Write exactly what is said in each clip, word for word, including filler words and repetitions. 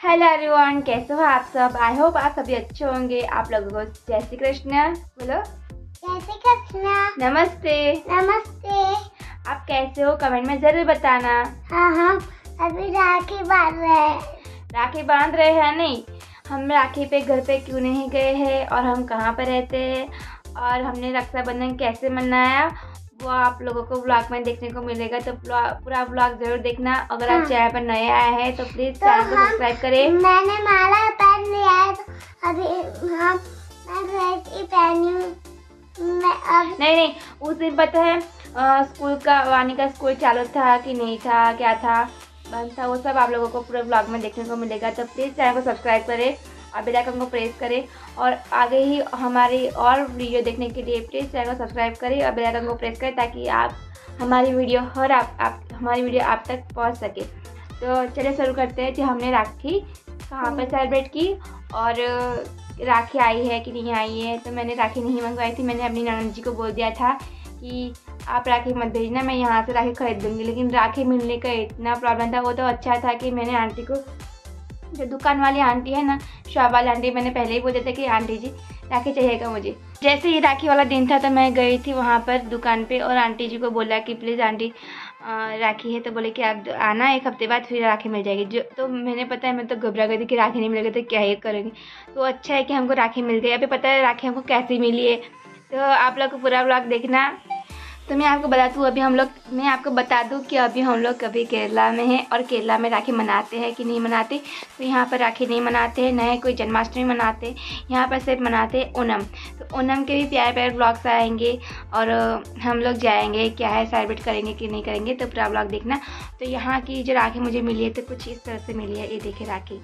Hello everyone, कैसे हो आप सब। आई होप आप सभी अच्छे होंगे। आप लोगों को जय श्री कृष्ण बोलो। जय श्री कृष्ण। नमस्ते। नमस्ते। आप कैसे हो कमेंट में जरूर बताना। हाँ हम अभी राखी बांध रहे हैं। राखी बांध रहे हैं? नहीं, हम राखी पे घर पे क्यों नहीं गए हैं और हम कहाँ पर रहते हैं और हमने रक्षाबंधन कैसे मनाया वो आप लोगों को ब्लॉग में देखने को मिलेगा। तो पूरा ब्लॉग जरूर देखना। अगर आप चैनल पर नए आए हैं तो प्लीज चैनल को सब्सक्राइब करें। मैंने माला पहन लिया है तो अभी हम मैं ड्रेस ही पहनी हूँ। मैं अब नहीं नहीं उस दिन पता है आ, स्कूल का वानी का स्कूल चालू था कि नहीं था, क्या था, बंद था, वो सब आप लोगों को पूरे ब्लॉग में देखने को मिलेगा। तो प्लीज़ चैनल को सब्सक्राइब करें और बेल आइकन को प्रेस करें और आगे ही हमारी और वीडियो देखने के लिए प्लीज़ चैनल को सब्सक्राइब करें और बेल आइकन को प्रेस करें ताकि आप हमारी वीडियो हर आप, आप हमारी वीडियो आप तक पहुंच सके। तो चलिए शुरू करते हैं कि हमने राखी कहाँ पर सेलिब्रेट की और राखी आई है कि नहीं आई है। तो मैंने राखी नहीं मंगवाई थी। मैंने अपनी ननद जी को बोल दिया था कि आप राखी मत भेजना, मैं यहाँ से राखी खरीद दूँगी। लेकिन राखी मिलने का इतना प्रॉब्लम था। वो तो अच्छा था कि मैंने आंटी को, जो दुकान वाली आंटी है ना, शॉप वाली आंटी, मैंने पहले ही बोला था कि आंटी जी राखी चाहिएगा मुझे। जैसे ही राखी वाला दिन था तो मैं गई थी वहाँ पर दुकान पे और आंटी जी को बोला कि प्लीज़ आंटी राखी है। तो बोले कि आप आना एक हफ्ते बाद फिर राखी मिल जाएगी। जो तो मैंने पता है मैं तो घबरा गई थी कि राखी नहीं मिलेगी तो क्या ही करेंगे। तो अच्छा है कि हमको राखी मिल गई। अभी पता है राखी हमको कैसी मिली है। तो आप लोग को पूरा ब्लॉग देखना। तो मैं आपको बता दूँ अभी हम लोग मैं आपको बता दूँ कि अभी हम लोग कभी केरला में हैं और केरला में राखी मनाते हैं कि नहीं मनाते। तो यहाँ पर राखी नहीं मनाते हैं, न ही कोई जन्माष्टमी मनाते, यहाँ पर सिर्फ मनाते हैं ओणम। तो ओणम के भी प्यारे प्यारे ब्लॉग्स आएंगे और हम लोग जाएंगे, क्या है सेलिब्रेट करेंगे कि नहीं करेंगे, तो पूरा ब्लॉग देखना। तो यहाँ की जो राखी मुझे मिली है तो कुछ इस तरह से मिली है। ये देखिए राखी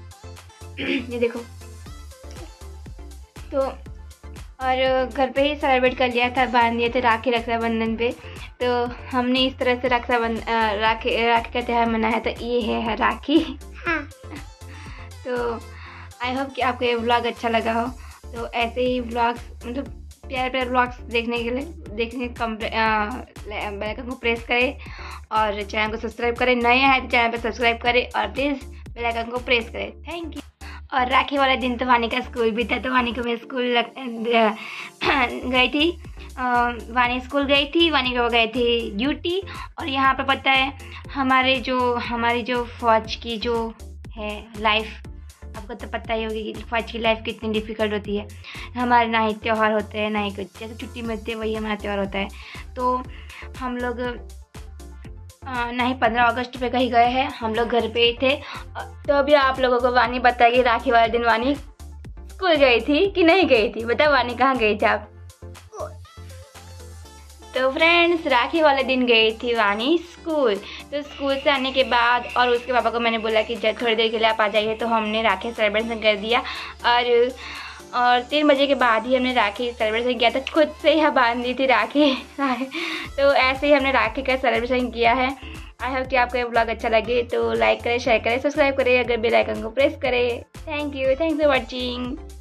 ये देखो। तो और घर पे ही सेलिब्रेट कर लिया था, बांध दिए थे राखी रक्षाबंधन पे। तो हमने इस तरह से रक्षाबंधन राखी राखी का त्यौहार मनाया है। तो ये है राखी। हाँ। तो आई होप कि आपको ये व्लॉग अच्छा लगा हो। तो ऐसे ही व्लॉग्स मतलब प्यारे प्यारे व्लॉग्स देखने के लिए देखने कम बेल आइकन को प्रेस करें और चैनल को सब्सक्राइब करें। नए हैं तो चैनल पर सब्सक्राइब करें और प्लीज़ बेल आइकन को प्रेस करें। Thank you. और राखी वाला दिन तो वानी का स्कूल भी था। तो वानी को मैं स्कूल गई थी, वानी स्कूल गई थी, वानी को गई थी ड्यूटी। और यहाँ पर पता है हमारे जो हमारी जो फौज की जो है लाइफ, आपको तो पता ही होगी कि फौज की लाइफ कितनी डिफ़िकल्ट होती है। हमारे ना ही त्यौहार होते हैं ना ही कुछ, जैसे छुट्टी मिलती है वही हमारा त्यौहार होता है। तो हम लोग ना ही पंद्रह अगस्त पे कहीं गए हैं, हम लोग घर पे ही थे। तो अभी आप लोगों को वानी बताइए राखी वाले दिन वानी स्कूल गई थी कि नहीं गई थी। बताओ वानी कहाँ गई थी आप। तो फ्रेंड्स राखी वाले दिन गई थी वानी स्कूल। तो स्कूल से आने के बाद और उसके पापा को मैंने बोला कि जब थोड़ी देर के लिए आप आ जाइए। तो हमने राखी सेलिब्रेशन कर दिया और और तीन बजे के बाद ही हमने राखी सेलिब्रेशन किया था। खुद से ही बांध दी थी राखी तो ऐसे ही हमने राखी का सेलिब्रेशन किया है। आई होप कि आपको ये ब्लॉग अच्छा लगे तो लाइक करें, शेयर करें, सब्सक्राइब करें, अगर बेल आइकन को प्रेस करें। Thank you thanks for watching.